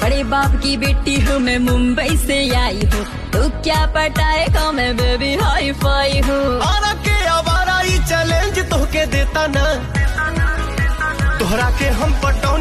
बड़े बाप की बेटी हूँ मैं, मुंबई से आई हूँ। तू क्या पटाएगा, मैं बेबी हाई फाई हूँ। आरा के आवारा ये चैलेंज तोहके देता ना, तोहरा के हम पटो